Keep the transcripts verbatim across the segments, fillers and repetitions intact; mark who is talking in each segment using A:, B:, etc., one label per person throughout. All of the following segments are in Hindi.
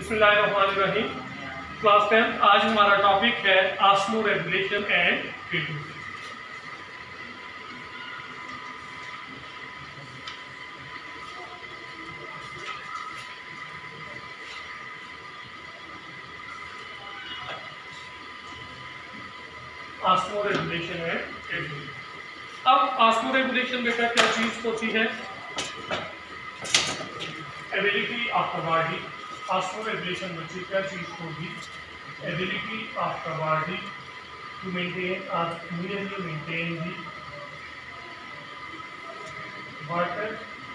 A: बिस्मिल्लाहिर्रहमानिर्रहीम। क्लास टेंथ, आज हमारा टॉपिक है osmoregulation and treatment. Osmoregulation and treatment. अब ऑस्मो रेगुलेशन बेटा क्या चीज होती है? Ability of the body. Osmoregulation बच्चे क्या चीज होगी? Ability of the body to maintain और immediately maintain the water,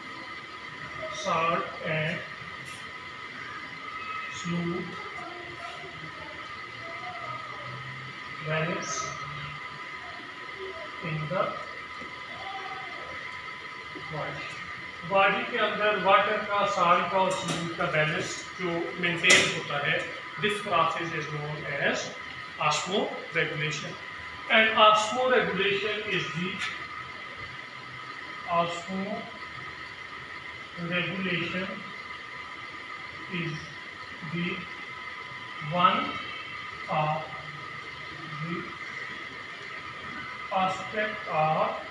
A: salt and smooth balance in the body। Body के अंदर वाटर का, साल्ट का और स्मूथ का बैलेंस जो मेंटेन होता है, this process is known as osmoregulation. And osmoregulation is the osmo regulation is the one of the aspect of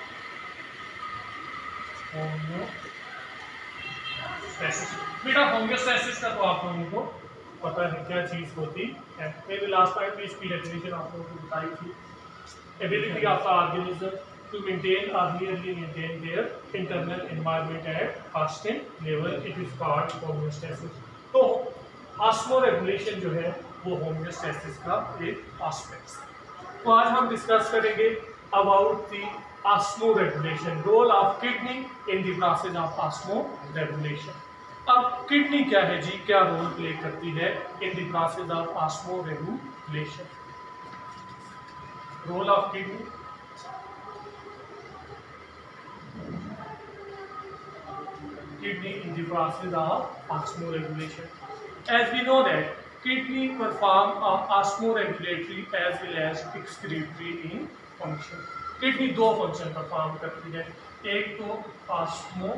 A: homeostasis। बेटा होम्योस्टैसिस का तो आप लोगों को पता है क्या चीज होती है। मैंने लास्ट टाइम भी इसकी डेफिनेशन आप लोगों को बताई थी। Ability of the organism to maintain or nearly maintain their internal environment at constant level, it is called homeostasis। तो ऑस्मो रेगुलेशन जो है वो होम्योस्टैसिस का एक एस्पेक्ट है। तो आज हम डिस्कस करेंगे about the osmoregulation, role of kidney in the process of osmoregulation. अब किडनी क्या है जी, क्या रोल प्ले करती है in the process of osmoregulation? Role of kidney, kidney in the process of osmoregulation. As we know that kidney perform a osmoregulatory as well as excretory in function। Kidney दो फंक्शन परफॉर्म करती है, एक तो ऑस्मो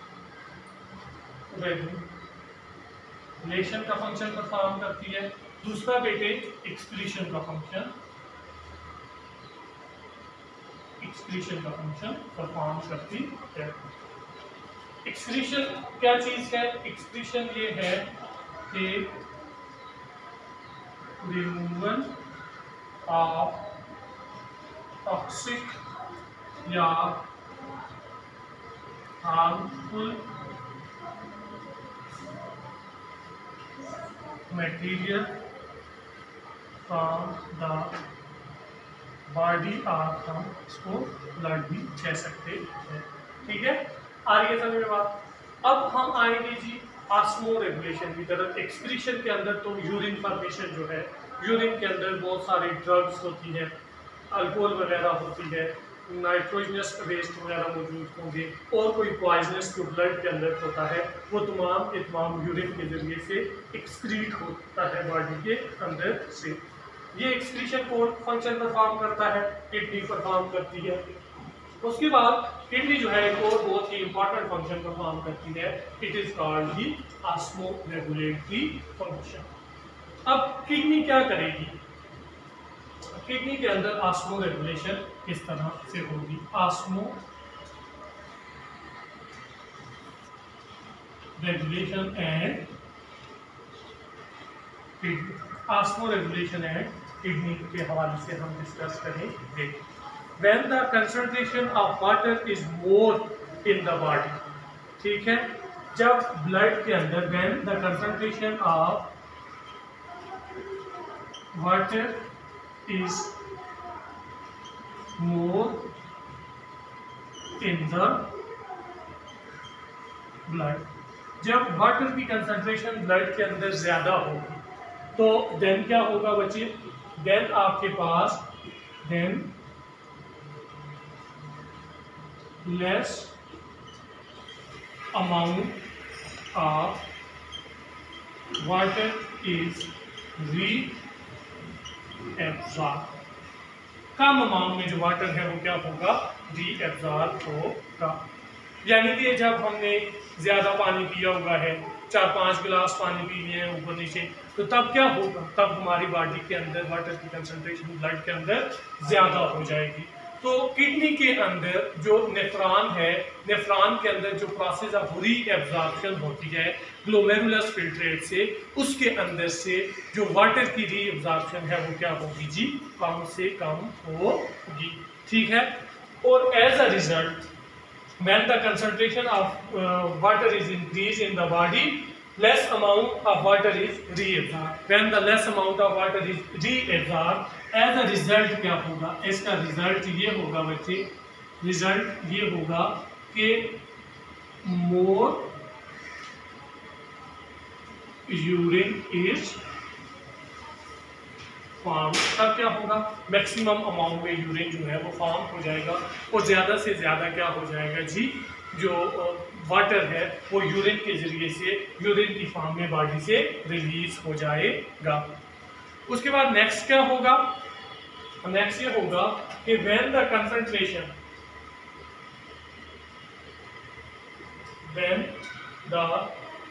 A: रेगुलेशन का फंक्शन परफॉर्म करती है, दूसरा बेटे एक्सक्रीशन का फंक्शन एक्सक्रीशन का फंक्शन परफॉर्म करती है। एक्सक्रीशन क्या चीज है? एक्सक्रीशन ये है कि रिमूवल ऑफ टॉक्सिक या harmful material from the body, और हम इसको ब्लड भी कह सकते हैं। ठीक है, आ रही है समझ में बात? अब हम आएंगे जी ऑस्मो रेगुलेशन की तरफ। एक्सक्रीशन के अंदर तो यूरिन फॉर्मेशन जो है, यूरिन के अंदर बहुत सारी ड्रग्स होती है, अल्कोहल वगैरह होती है, नाइट्रोजनस वेस्ट वगैरह मौजूद होंगे, और कोई पॉइजनस जो ब्लड के अंदर होता है वो तमाम के तमाम यूरिन के जरिए से एक्सक्रीट होता है बॉडी के अंदर से। ये एक्सक्रीशन कौन फंक्शन परफॉर्म करता है? किडनी परफॉर्म करती है। उसके बाद किडनी जो है एक और बहुत ही इंपॉर्टेंट फंक्शन परफॉर्म करती है, it is called the osmoregulatory function. अब किडनी क्या करेगी? किडनी के अंदर ऑस्मो रेगुलेशन किस तरह से होगी? Osmoregulation and kidney, osmoregulation and kidney के हवाले से हम डिस्कस करेंगे। When the concentration of water is more in the body, ठीक है, जब ब्लड के अंदर when the concentration of water is more in the blood, जब वाटर की कंसंट्रेशन ब्लड के अंदर ज्यादा होगी तो देन क्या होगा बच्चे? देन आपके पास then less amount of water is reabsorbed। कम अमाउंट में जो वाटर है वो क्या होगा? रीएब्सॉर्ब होगा। यानी कि जब हमने ज़्यादा पानी पिया हुआ है, चार पांच गिलास पानी पी लिए हैं ऊपर नीचे, तो तब क्या होगा, तब हमारी बॉडी के अंदर वाटर की कंसंट्रेशन ब्लड के अंदर ज्यादा हो जाएगी। तो किडनी के अंदर जो नेफ्रॉन है, नेफ्रॉन के अंदर जो प्रोसेस ऑफ री एब्जॉर्प्शन होती है ग्लोमेरुलस फिल्ट्रेट से, उसके अंदर से जो वाटर की री एब्जॉर्प्शन है वो क्या होगी जी, कम से कम होगी। ठीक है। और as a result when the concentration of uh, water is increased in the body, less amount of water is reabsorbed. When the less amount of water is reabsorbed, as a result क्या होगा, इसका result ये होगा बच्चे, result ये होगा कि more urine is फॉर्म, तब क्या होगा, मैक्सिमम अमाउंट में यूरिन जो है वो फॉर्म हो जाएगा और ज़्यादा से ज़्यादा क्या हो जाएगा जी, जो वाटर है वो यूरिन के ज़रिए से यूरिन की फॉर्म में बॉडी से रिलीज हो जाएगा। उसके बाद नेक्स्ट क्या होगा, नेक्स्ट ये होगा कि when the concentration when the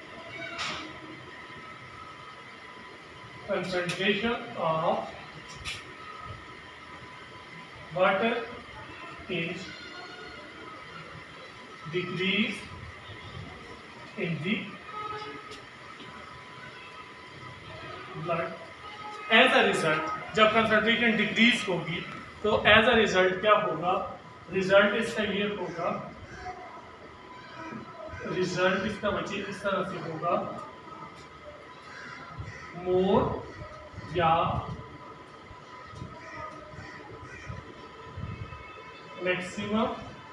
A: concentration of water is decreased in the blood, as a result, जब कंसंट्रेशन डिक्रीज होगी तो एज अ रिजल्ट क्या होगा, रिजल्ट इसका ये होगा, रिजल्ट इसका बच्चे इस तरह से होगा, मोर या maximum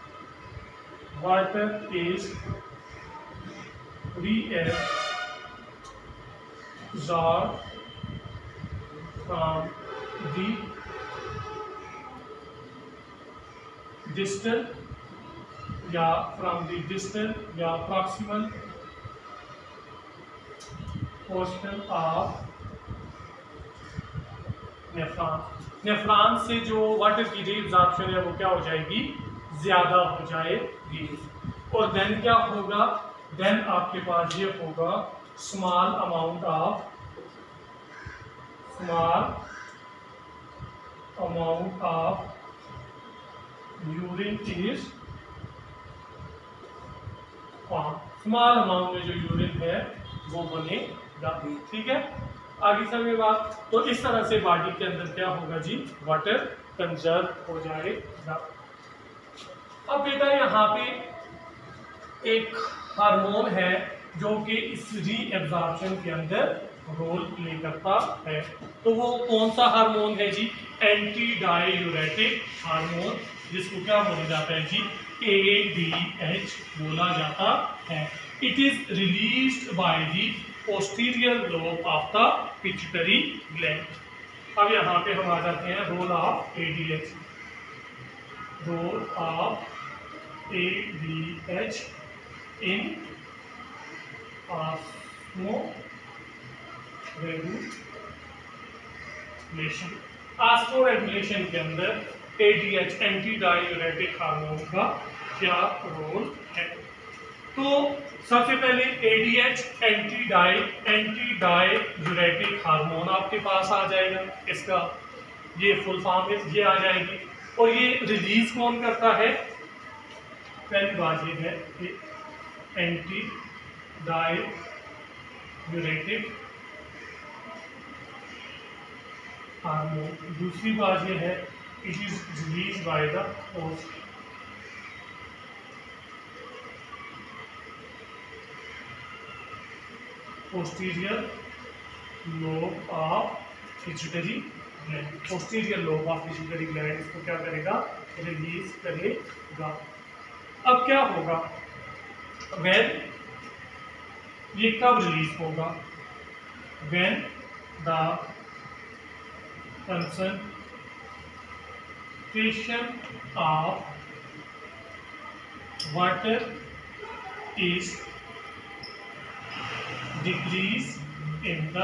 A: water is reabsorbed from the distal या from the distal या proximal portion of nephron, nephron से जो वाटर की रीअब्जॉर्प्शन है वो क्या हो जाएगी, ज्यादा हो जाएगी। और देन क्या होगा, देन आपके पास ये होगा small amount of small amount of urine is form, small amount में जो यूरिन है वो बनेगा। ठीक है, आगे समय बात, तो इस तरह से बॉडी के अंदर क्या होगा जी, वाटर कंजर्व हो जाएगा। अब बेटा यहाँ पे एक हार्मोन है जो कि इस री एब्जॉर्प्शन के अंदर रोल प्ले करता है, तो वो कौन सा हार्मोन है जी, एंटी डाययूरेटिक हार्मोन, जिसको क्या बोला जाता है जी, ए डी एच बोला जाता है। It is released by the posterior lobe of the pituitary gland. अब यहाँ पे हम आ जाते हैं role of ADH, role of ADH in osmoregulation. Osmoregulation के अंदर एडीएच एंटी डाययूरेटिक हार्मोन का क्या रोल है। तो सबसे पहले ADH anti di antidiuretic hormone आपके पास आ जाएगा, इसका ये फुल फॉर्म है, ये आ जाएगी। और ये रिलीज कौन करता है, पहली बात ये है कि एंटी डाययूरेटिक हार्मोन। दूसरी बात ये है it is release by the post posterior lobe of pituitary gland, posterior lobe of pituitary gland इसको क्या करेगा, रिलीज करेगा। अब क्या होगा, when ये कब रिलीज होगा, when the concentration of water is decrease in the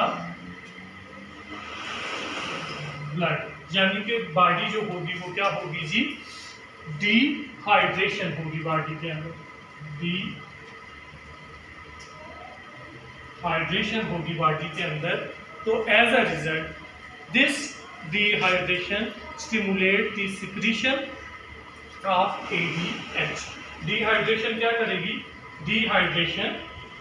A: blood, यानी कि बॉडी जो होगी वो क्या होगी जी, डिहाइड्रेशन होगी बॉडी के अंदर, हाइड्रेशन होगी बॉडी के अंदर, तो as a result this dehydration stimulate the secretion of A D H. Dehydration क्या करेगी? डिहाइड्रेशन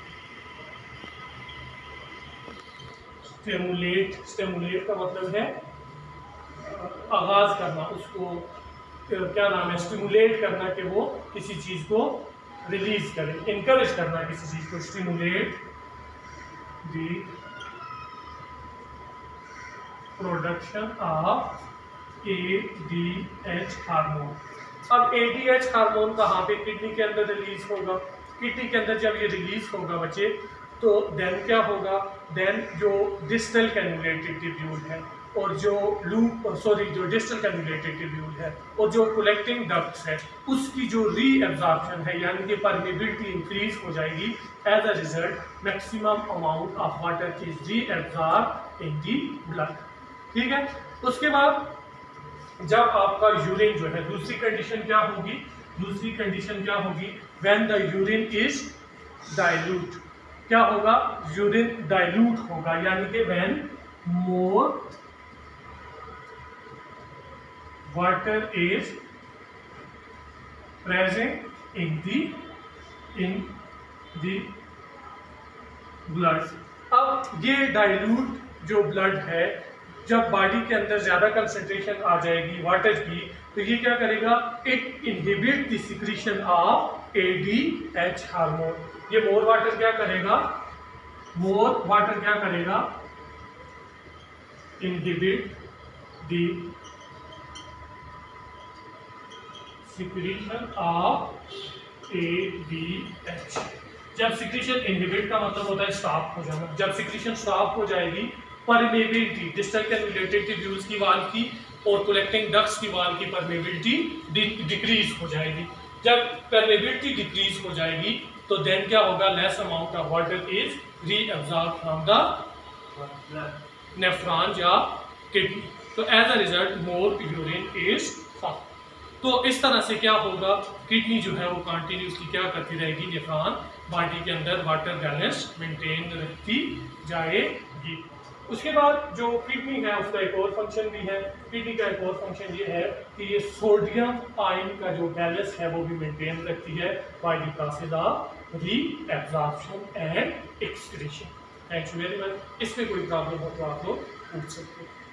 A: स्टिमुलेट, स्टिमुलेट का मतलब है आगाज करना, उसको क्या नाम है, स्टिमुलेट करना कि वो किसी चीज को रिलीज करे, इनकरेज करना किसी चीज को, stimulate the production of A D H hormone. अब ए डी एच हार्मोन कहाँ पे? किडनी के अंदर रिलीज होगा। किडनी के अंदर जब ये रिलीज होगा बच्चे, तो देन क्या होगा? देन जो डिस्टल कैन्युलेटेड ट्यूब्यूल है और जो लूप सॉरी जो डिस्टल कैन्युलेटेड ट्यूब्यूल है और जो कलेक्टिंग डक्ट्स है, उसकी जो री एब्जॉर्प्शन है यानी कि परमेबिलिटी इंक्रीज हो जाएगी। As a result maximum amount of water is reabsorb in the blood. ठीक है। उसके बाद जब आपका यूरिन जो है, दूसरी कंडीशन क्या होगी? दूसरी कंडीशन क्या होगी? When the urine is dilute. क्या होगा? यूरिन डाइल्यूट होगा, यानी कि when more water is present in the in the blood. अब ये डाइल्यूट जो ब्लड है, जब बॉडी के अंदर ज्यादा कंसंट्रेशन आ जाएगी वाटर की, तो ये क्या करेगा? It inhibit the secretion of A D H hormone. ये मोर वाटर क्या करेगा? मोर वाटर क्या करेगा? Inhibit the secretion of A D H. जब सिक्रीशन इनहिबिट का मतलब होता है स्टॉप हो जाना। जब सिक्रीशन स्टॉप हो जाएगी, परमेबिलिटी डिस्टल कैन्युलेटेड ट्यूब्यूल्स की वाल की और कलेक्टिंग डक्ट्स की वाल की परमेबिलिटी डिक्रीज हो जाएगी। जब परमेबिलिटी डिक्रीज हो जाएगी तो देन क्या होगा? Less amount of water is reabsorb from the nephron या किडनी, तो as a result more urine is form. तो इस तरह से क्या होगा? किडनी जो है वो कंटिन्यूसली क्या करती रहेगी? नेफ्रॉन बॉडी के अंदर वाटर बैलेंस मेंटेन रखती जाएगी। उसके बाद जो किडनी है उसका एक और फंक्शन भी है। किडनी का एक और फंक्शन ये है कि ये सोडियम आयन का जो बैलेंस है वो भी मेंटेन रखती है by the process of reabsorption and excretion. Thank you very much. इसमें कोई प्रॉब्लम हो तो आप लोग पूछ सकते हैं।